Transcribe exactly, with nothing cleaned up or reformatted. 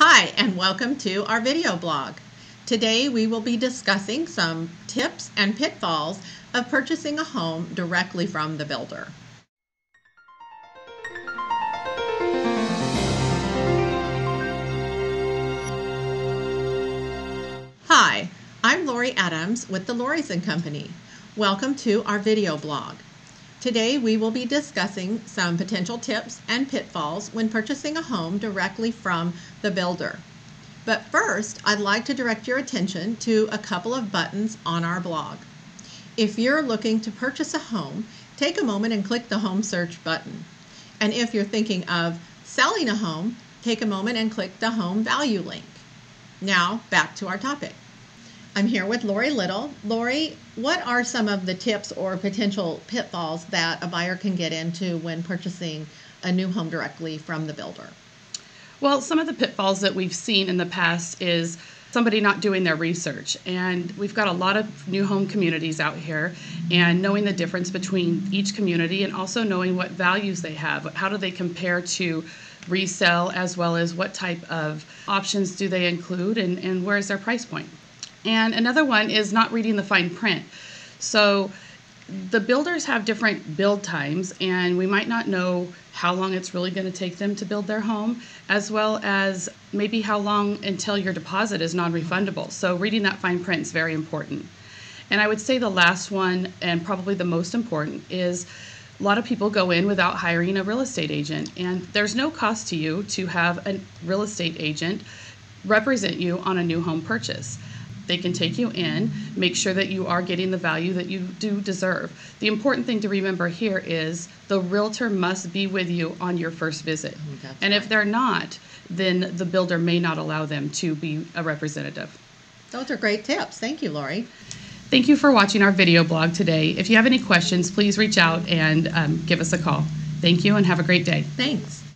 Hi, and welcome to our video blog. Today we will be discussing some tips and pitfalls of purchasing a home directly from the builder. Hi, I'm Lori Adams with the Loris and Company. Welcome to our video blog. Today we will be discussing some potential tips and pitfalls when purchasing a home directly from the builder. But first, I'd like to direct your attention to a couple of buttons on our blog. If you're looking to purchase a home, take a moment and click the Home Search button. And if you're thinking of selling a home, take a moment and click the Home Value link. Now, back to our topic. I'm here with Lori Little. Lori, what are some of the tips or potential pitfalls that a buyer can get into when purchasing a new home directly from the builder? Well, some of the pitfalls that we've seen in the past is somebody not doing their research. And we've got a lot of new home communities out here, and knowing the difference between each community and also knowing what values they have. How do they compare to resale, as well as what type of options do they include, and, and where is their price point? And another one is not reading the fine print. So the builders have different build times, and we might not know how long it's really going to take them to build their home, as well as maybe how long until your deposit is non-refundable. So reading that fine print is very important. And I would say the last one, and probably the most important, is a lot of people go in without hiring a real estate agent, and there's no cost to you to have a real estate agent represent you on a new home purchase. They can take you in, make sure that you are getting the value that you do deserve. The important thing to remember here is the realtor must be with you on your first visit. That's and right. If they're not, then the builder may not allow them to be a representative. Those are great tips. Thank you, Lori. Thank you for watching our video blog today. If you have any questions, please reach out and um, give us a call. Thank you and have a great day. Thanks.